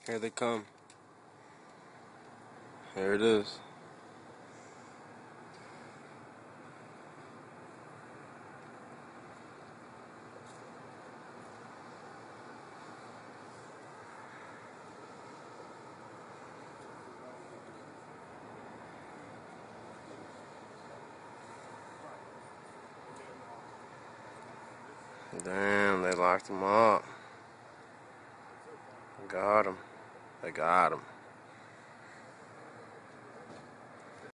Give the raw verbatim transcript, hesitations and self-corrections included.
Here they come. Here it is. Damn, they locked him up. Got him. They got him.